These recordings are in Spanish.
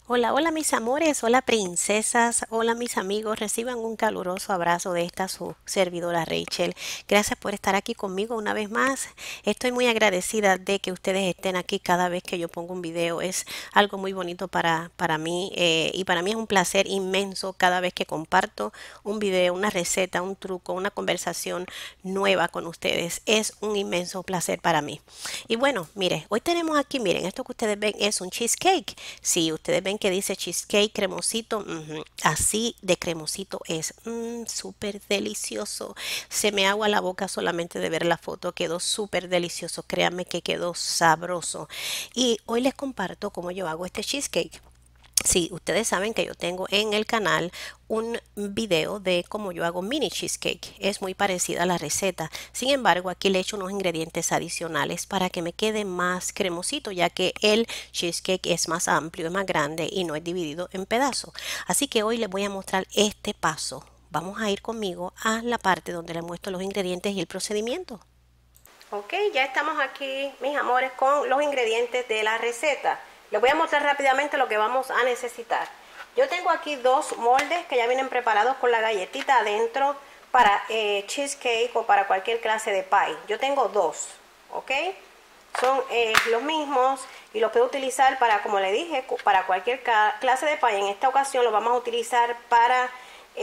Hola, hola mis amores, hola princesas, hola mis amigos, reciban un caluroso abrazo de esta su servidora Rachel. Gracias por estar aquí conmigo una vez más. Estoy muy agradecida de que ustedes estén aquí cada vez que yo pongo un video. Es algo muy bonito para mí y para mí es un placer inmenso cada vez que comparto un video, una receta, un truco, una conversación nueva con ustedes. Es un inmenso placer para mí. Y bueno, mire, hoy tenemos aquí, miren, esto que ustedes ven es un cheesecake. Sí, ustedes ven que dice cheesecake cremosito, así de cremosito es, súper delicioso. Se me agua la boca solamente de ver la foto, quedó súper delicioso, créanme que quedó sabroso. Y hoy les comparto cómo yo hago este cheesecake. Sí, ustedes saben que yo tengo en el canal un video de cómo yo hago mini cheesecake. Es muy parecida a la receta. Sin embargo, aquí le echo unos ingredientes adicionales para que me quede más cremosito, ya que el cheesecake es más amplio, es más grande y no es dividido en pedazos. Así que hoy les voy a mostrar este paso. Vamos a ir conmigo a la parte donde les muestro los ingredientes y el procedimiento. Ok, ya estamos aquí, mis amores, con los ingredientes de la receta. Les voy a mostrar rápidamente lo que vamos a necesitar. Yo tengo aquí dos moldes que ya vienen preparados con la galletita adentro para cheesecake o para cualquier clase de pie. Yo tengo dos, ¿ok? Son los mismos y los puedo utilizar para, como le dije, para cualquier clase de pie. En esta ocasión lo vamos a utilizar para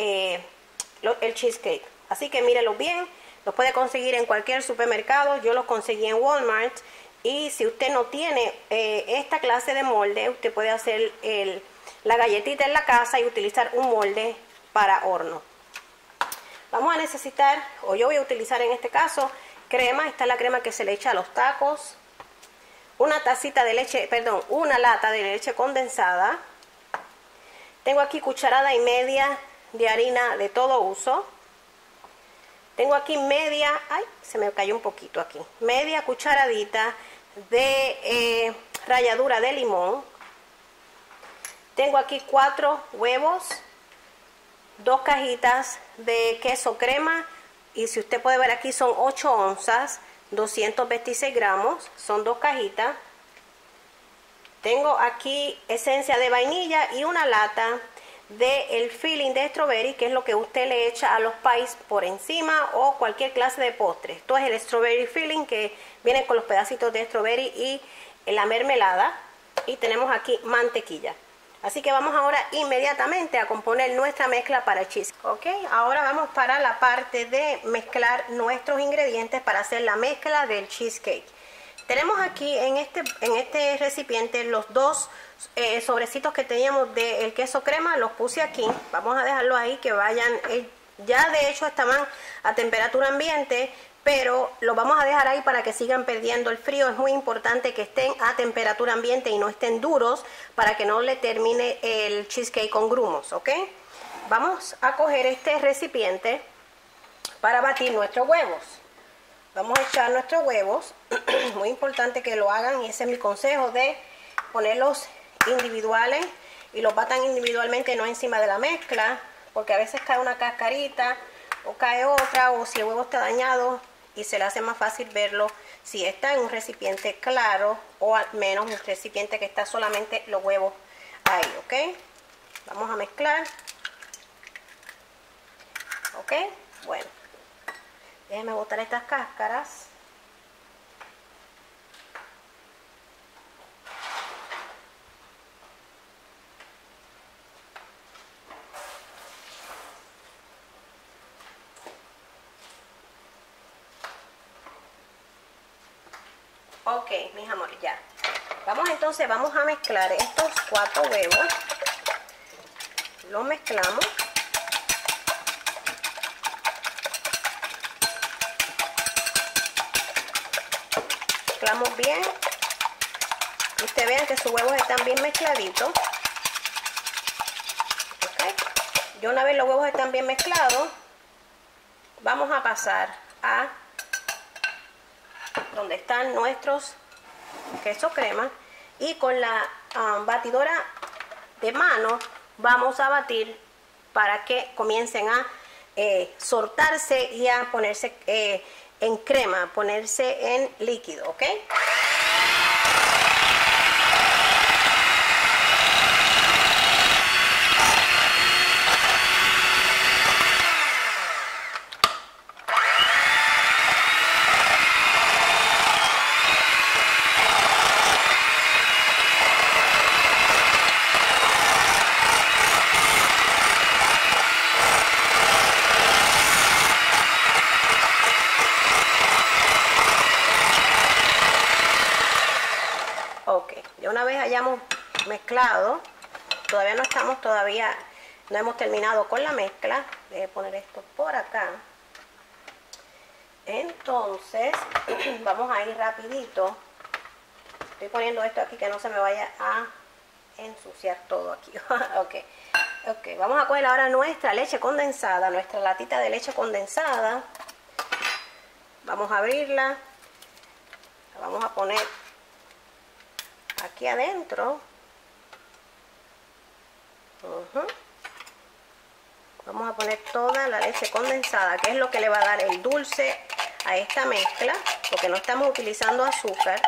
el cheesecake. Así que mírenlo bien. Los puede conseguir en cualquier supermercado. Yo los conseguí en Walmart. Y si usted no tiene esta clase de molde, usted puede hacer la galletita en la casa y utilizar un molde para horno. Vamos a necesitar, o yo voy a utilizar en este caso, crema. Esta es la crema que se le echa a los tacos. Una tacita de leche, perdón, una lata de leche condensada. Tengo aquí cucharada y media de harina de todo uso. Tengo aquí media, ay, se me cayó un poquito aquí, media cucharadita de ralladura de limón. Tengo aquí 4 huevos, 2 cajitas de queso crema y si usted puede ver aquí son 8 onzas, 226 gramos, son 2 cajitas. Tengo aquí esencia de vainilla y una lata del filling de strawberry, que es lo que usted le echa a los pies por encima o cualquier clase de postre. Esto es el strawberry filling que viene con los pedacitos de strawberry y la mermelada. Y tenemos aquí mantequilla. Así que vamos ahora inmediatamente a componer nuestra mezcla para el cheesecake. Ok, ahora vamos para la parte de mezclar nuestros ingredientes para hacer la mezcla del cheesecake. Tenemos aquí en este recipiente los dos sobrecitos que teníamos del queso crema, los puse aquí. Vamos a dejarlo ahí que vayan, ya de hecho estaban a temperatura ambiente, pero los vamos a dejar ahí para que sigan perdiendo el frío. Es muy importante que estén a temperatura ambiente y no estén duros para que no le termine el cheesecake con grumos, ¿ok? Vamos a coger este recipiente para batir nuestros huevos. Vamos a echar nuestros huevos, muy importante que lo hagan y ese es mi consejo de ponerlos individuales y los batan individualmente, no encima de la mezcla, porque a veces cae una cascarita o cae otra o si el huevo está dañado y se le hace más fácil verlo si está en un recipiente claro o al menos un recipiente que está solamente los huevos ahí, ¿ok? Vamos a mezclar, ¿ok? Bueno. Déjenme botar estas cáscaras. Ok, mis amores, ya. Vamos entonces, vamos a mezclar estos 4 huevos. Los mezclamos. Mezclamos bien. Ustedes vean que sus huevos están bien mezcladitos. ¿Okay? Ya una vez los huevos están bien mezclados, vamos a pasar a donde están nuestros queso crema y con la batidora de mano vamos a batir para que comiencen a soltarse y a ponerse en crema, ponerse en líquido, ¿ok? mezclado. Todavía no hemos terminado con la mezcla. Voy a poner esto por acá. Entonces, vamos a ir rapidito. Estoy poniendo esto aquí que no se me vaya a ensuciar todo aquí. Ok, vamos a coger ahora nuestra leche condensada, nuestra latita de leche condensada. Vamos a abrirla. La vamos a poner aquí adentro. Vamos a poner toda la leche condensada, que es lo que le va a dar el dulce a esta mezcla, porque no estamos utilizando azúcar,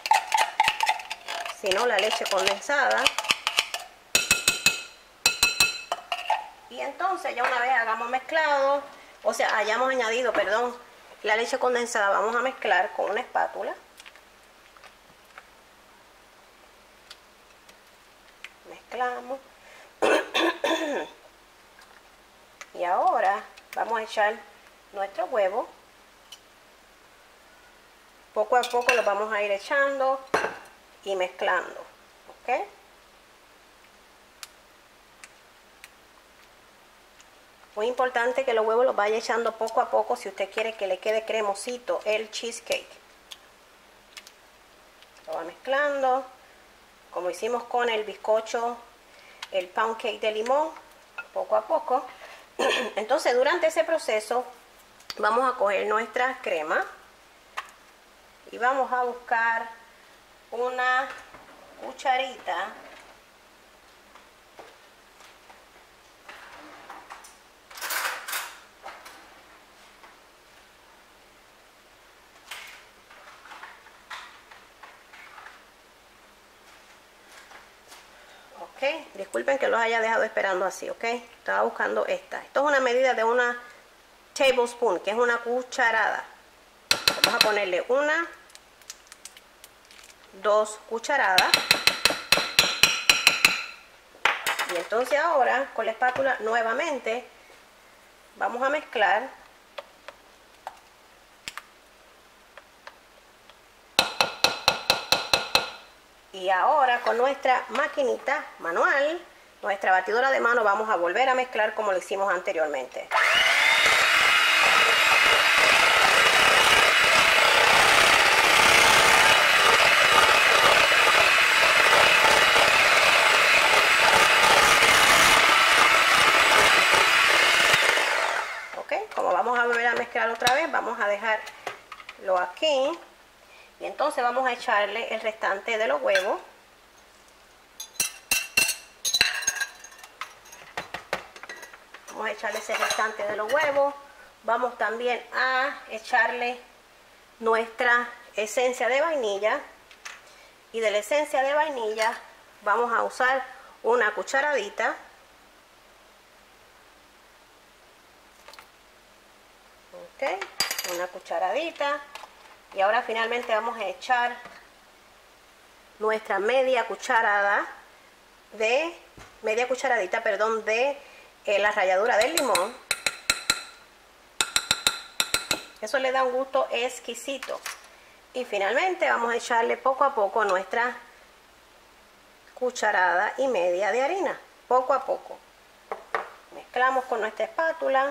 sino la leche condensada. Y entonces ya una vez hayamos añadido, la leche condensada, vamos a mezclar con una espátula. Mezclamos. Y ahora vamos a echar nuestro huevo. Poco a poco lo vamos a ir echando y mezclando. ¿Ok? Muy importante que los huevos los vaya echando poco a poco si usted quiere que le quede cremosito el cheesecake. Lo va mezclando, como hicimos con el bizcocho, el pound cake de limón, poco a poco. Entonces, durante ese proceso, vamos a coger nuestra crema y vamos a buscar una cucharita . Ok, disculpen que los haya dejado esperando así, ok. Estaba buscando esta. Esto es una medida de una tablespoon, que es una cucharada. Vamos a ponerle 2 cucharadas. Y entonces ahora con la espátula nuevamente vamos a mezclar. Y ahora con nuestra maquinita manual, nuestra batidora de mano, vamos a volver a mezclar como lo hicimos anteriormente. Ok, como vamos a volver a mezclar otra vez, vamos a dejarlo aquí. Y entonces vamos a echarle el restante de los huevos. Vamos a echarle ese restante de los huevos. Vamos también a echarle nuestra esencia de vainilla. Y de la esencia de vainilla vamos a usar una cucharadita. Ok, una cucharadita. Y ahora finalmente vamos a echar nuestra media cucharadita, de la ralladura del limón. Eso le da un gusto exquisito. Y finalmente vamos a echarle poco a poco nuestra cucharada y media de harina, poco a poco. Mezclamos con nuestra espátula.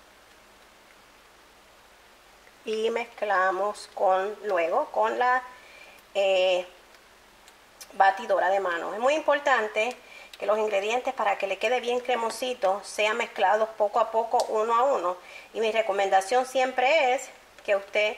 Y mezclamos luego con la batidora de mano. Es muy importante que los ingredientes, para que le quede bien cremosito, sean mezclados poco a poco, uno a uno. Y mi recomendación siempre es que usted,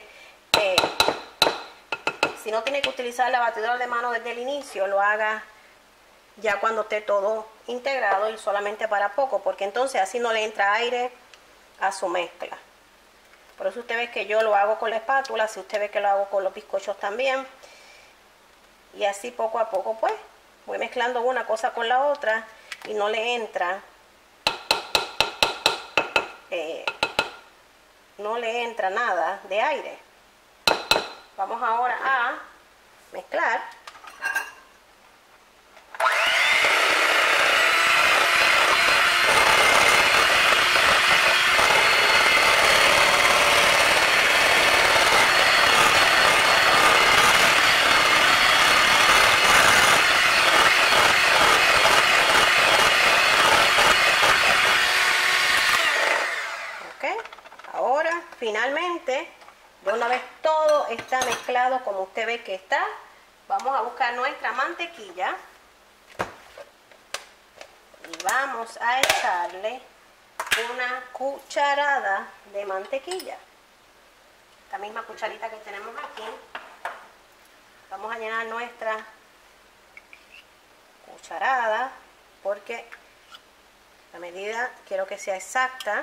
si no tiene que utilizar la batidora de mano desde el inicio, lo haga ya cuando esté todo integrado y solamente para poco, porque entonces así no le entra aire a su mezcla. Por eso usted ve que yo lo hago con la espátula, si usted ve que lo hago con los bizcochos también. Y así poco a poco pues voy mezclando una cosa con la otra y no le entra nada de aire. Vamos ahora a mezclar. nuevamente, de una vez todo está mezclado como usted ve que está, vamos a buscar nuestra mantequilla y vamos a echarle una cucharada de mantequilla. La misma cucharita que tenemos aquí. Vamos a llenar nuestra cucharada porque la medida quiero que sea exacta.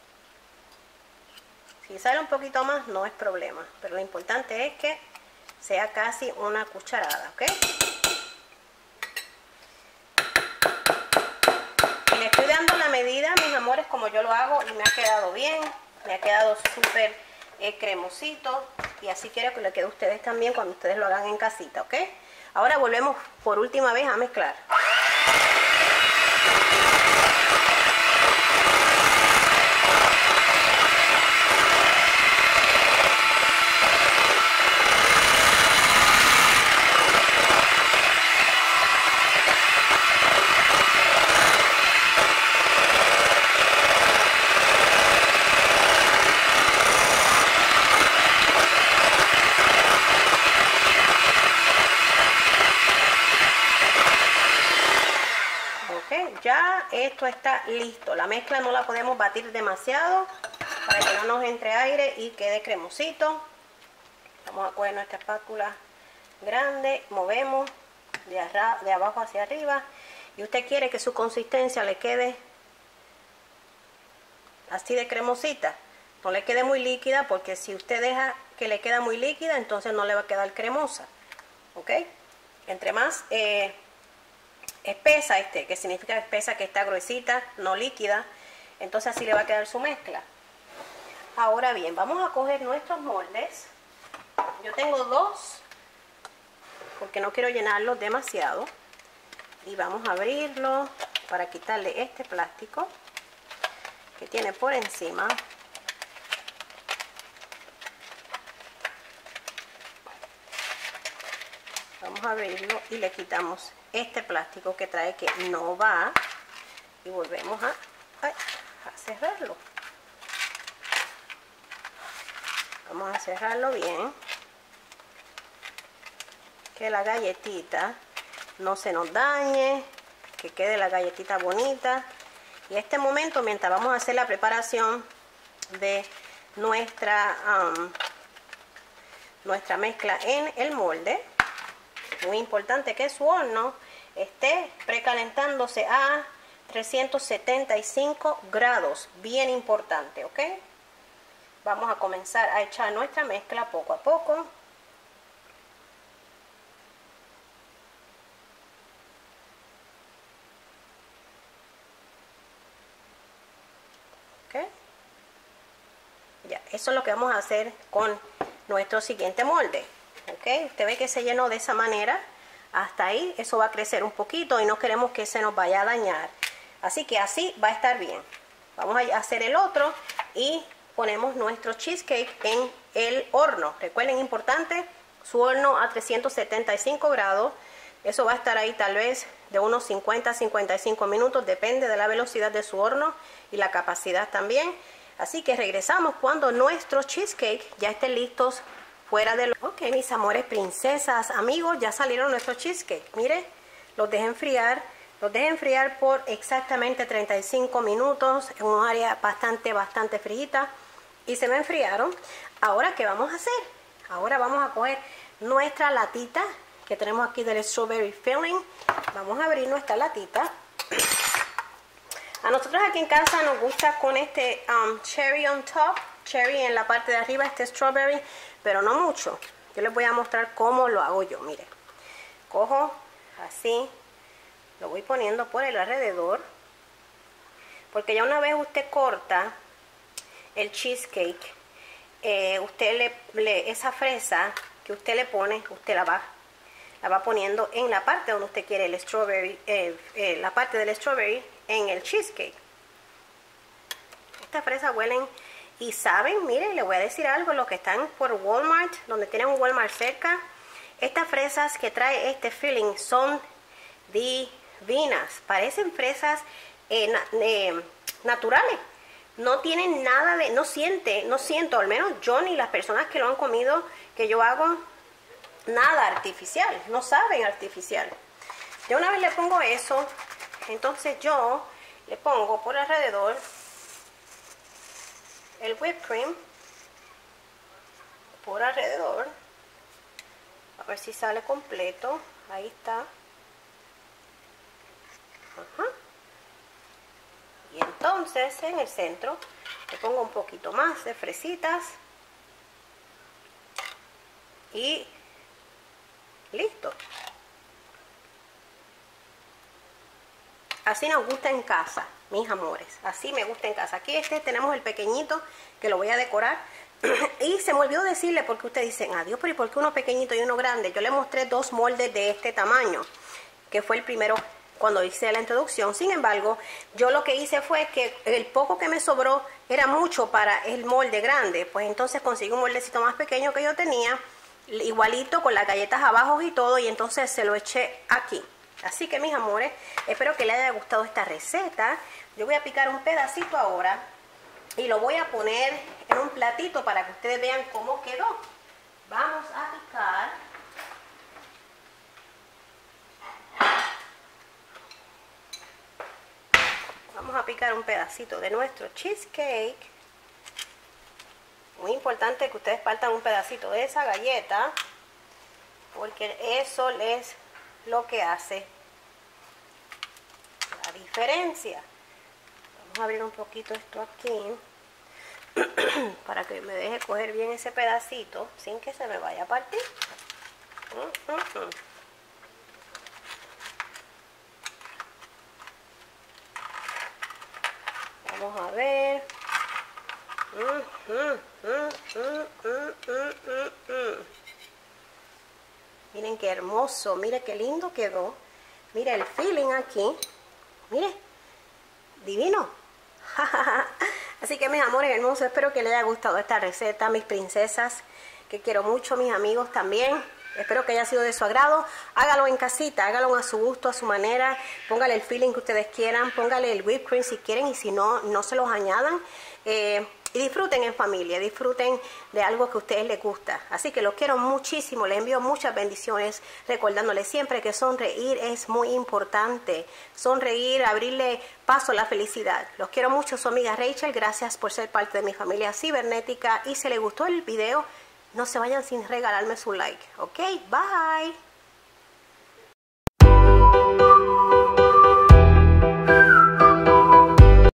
Si sale un poquito más no es problema, pero lo importante es que sea casi una cucharada, ¿ok? Y le estoy dando la medida, mis amores, como yo lo hago y me ha quedado bien, me ha quedado súper cremosito y así quiero que le quede a ustedes también cuando ustedes lo hagan en casita, ¿ok? Ahora volvemos por última vez a mezclar. Ya esto está listo. La mezcla no la podemos batir demasiado para que no nos entre aire y quede cremosito. Vamos a coger nuestra espátula grande, movemos de abajo hacia arriba y usted quiere que su consistencia le quede así de cremosita. No le quede muy líquida porque si usted deja que le queda muy líquida, entonces no le va a quedar cremosa. ¿Ok? Entre más espesa que significa espesa que está gruesita, no líquida, entonces así le va a quedar su mezcla. Ahora bien, vamos a coger nuestros moldes. Yo tengo dos porque no quiero llenarlos demasiado y vamos a abrirlo para quitarle este plástico que tiene por encima. Vamos a abrirlo y le quitamos este plástico que trae que no va y volvemos a cerrarlo. Vamos a cerrarlo bien, que la galletita no se nos dañe, que quede la galletita bonita. Y en este momento, mientras vamos a hacer la preparación de nuestra mezcla en el molde, muy importante que su horno esté precalentándose a 375 grados, bien importante, ¿ok? Vamos a comenzar a echar nuestra mezcla poco a poco. ¿Ok? Ya, eso es lo que vamos a hacer con nuestro siguiente molde. ¿Ok? Usted ve que se llenó de esa manera. Hasta ahí, eso va a crecer un poquito y no queremos que se nos vaya a dañar. Así que así va a estar bien. Vamos a hacer el otro y ponemos nuestro cheesecake en el horno. Recuerden, importante, su horno a 375 grados. Eso va a estar ahí tal vez de unos 50 a 55 minutos. Depende de la velocidad de su horno y la capacidad también. Así que regresamos cuando nuestros cheesecake ya estén listos fuera del... Ok, mis amores, princesas, amigos, ya salieron nuestros cheesecake. Mire, los dejé enfriar. Los dejé enfriar por exactamente 35 minutos en un área bastante fríita. Y se me enfriaron. Ahora, ¿qué vamos a hacer? Ahora vamos a coger nuestra latita que tenemos aquí del strawberry filling. Vamos a abrir nuestra latita. A nosotros aquí en casa nos gusta con este cherry on top. Cherry en la parte de arriba, este strawberry, pero no mucho. Yo les voy a mostrar cómo lo hago yo. Mire, cojo así, lo voy poniendo por el alrededor, porque ya una vez usted corta el cheesecake, usted esa fresa que usted le pone, usted la va poniendo en la parte donde usted quiere el strawberry, la parte del strawberry en el cheesecake. Estas fresas huelen y saben, miren, les voy a decir algo, los que están por Walmart, donde tienen un Walmart cerca, estas fresas que trae este filling son divinas, parecen fresas naturales, no tienen nada de, no siento, al menos yo ni las personas que lo han comido, que yo hago, nada artificial, no saben artificial. Yo una vez le pongo eso, entonces yo le pongo por alrededor el whipped cream, por alrededor, a ver si sale completo, ahí está. Ajá. Y entonces en el centro le pongo un poquito más de fresitas y listo. Así nos gusta en casa, mis amores. Así me gusta en casa. Aquí tenemos el pequeñito que lo voy a decorar. Y se me olvidó decirle, porque ustedes dicen, adiós, pero ¿y por qué uno pequeñito y uno grande? Yo le mostré 2 moldes de este tamaño, que fue el primero cuando hice la introducción. Sin embargo, yo lo que hice fue que el poco que me sobró era mucho para el molde grande. Pues entonces conseguí un moldecito más pequeño que yo tenía, igualito, con las galletas abajo y todo, y entonces se lo eché aquí. Así que mis amores, espero que les haya gustado esta receta. Yo voy a picar un pedacito ahora y lo voy a poner en un platito para que ustedes vean cómo quedó. Vamos a picar. Vamos a picar un pedacito de nuestro cheesecake. Muy importante que ustedes partan un pedacito de esa galleta, porque eso es lo que hace la diferencia. Vamos a abrir un poquito esto aquí para que me deje coger bien ese pedacito sin que se me vaya a partir. Vamos a ver. Miren qué hermoso, miren qué lindo quedó. Mire el feeling aquí. Mire, divino. Así que mis amores hermosos, espero que les haya gustado esta receta, mis princesas, que quiero mucho, mis amigos también. Espero que haya sido de su agrado. Hágalo en casita, hágalo a su gusto, a su manera. Póngale el feeling que ustedes quieran, póngale el whipped cream si quieren, y si no, no se los añadan. Y disfruten en familia, disfruten de algo que a ustedes les gusta. Así que los quiero muchísimo, les envío muchas bendiciones, recordándoles siempre que sonreír es muy importante. Sonreír, abrirle paso a la felicidad. Los quiero mucho, su amiga Rachel, gracias por ser parte de mi familia cibernética. Y si les gustó el video, no se vayan sin regalarme su like. Ok, bye.